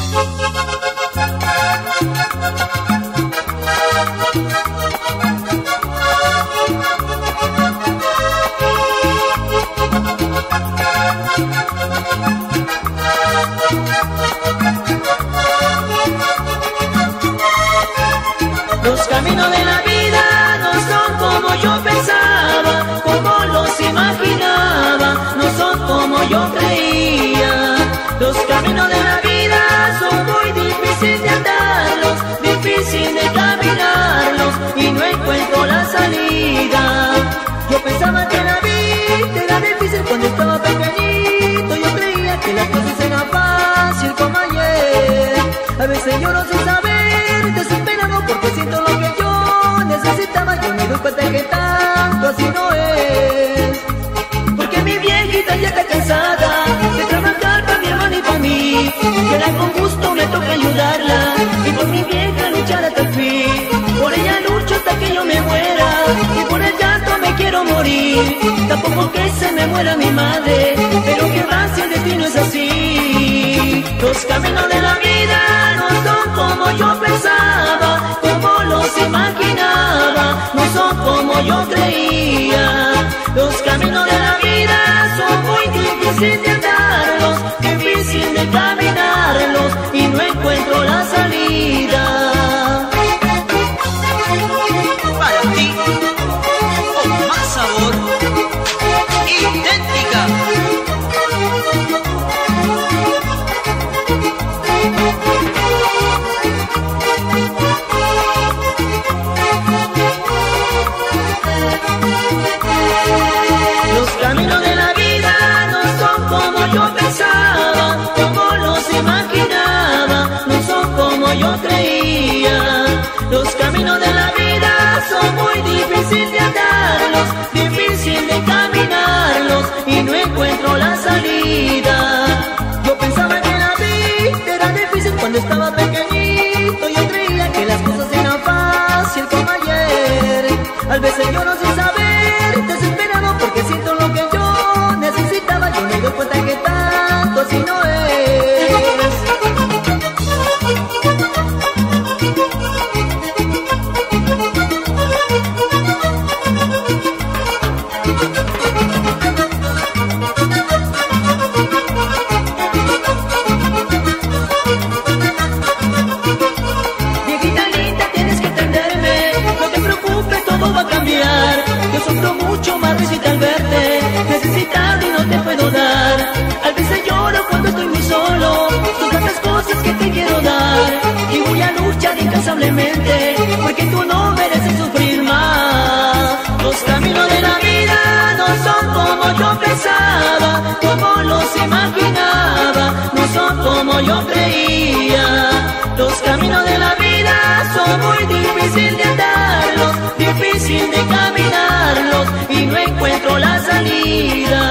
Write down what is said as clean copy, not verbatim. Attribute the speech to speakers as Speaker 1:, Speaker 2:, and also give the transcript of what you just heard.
Speaker 1: Los caminos de la vida no son como yo pensaba, como los imaginaba, no son como yo creía. Los caminos de la vida son muy difíciles de andarlos, difíciles de caminarlos, y no encuentro la salida. Yo pensaba que la vida era difícil cuando estaba pequeñito, yo creía que las cosas eran fácil como ayer. A veces lloro sin saber, desesperado porque siento lo que yo necesitaba. Yo me doy cuenta que tanto así no es, porque mi viejita ya está cansada de trabajar para mi hermano y para mí, y ahora con gusto me toca ayudarla, y por mi vieja luchar hasta el fin. Por ella lucho hasta que yo me muera, y por el llanto me quiero morir. Tampoco que se me muera mi madre, pero que va si el destino es así. Los caminos de la vida no son como yo pensaba, como los imaginaba, no son como yo creía. Los caminos de la vida son muy difíciles de andarlos, difíciles de caminarlos, y no encuentro la salida.
Speaker 2: Para ti, con más sabor, idéntica.
Speaker 1: Los caminos de la vida no son como yo pensaba, como los imaginaba, no son como yo creía. Los caminos de la vida son muy difíciles de andarlos, difíciles de caminarlos, y no encuentro la salida. Yo pensaba que la vida era difícil cuando estaba pequeñito, yo creía que las cosas eran fácil como ayer. A veces lloro sin saber, desesperado porque siento lo que yo necesitaba. Yo me doy cuenta que tanto así no es. Viejita linda, tienes que entenderme, no te preocupes, todo va a cambiar. Yo sufro mucho más al verte, necesitado y no te puedo dar. A veces lloro cuando estoy muy solo, son tantas cosas que te quiero dar, y voy a luchar incansablemente, porque tú no mereces sufrir más. Los caminos de la vida no son como yo pensaba, como los imaginaba, no son como yo creía. Los caminos de la vida son muy difíciles de andarlos, difícil de caminarlos, y no encuentro la salida.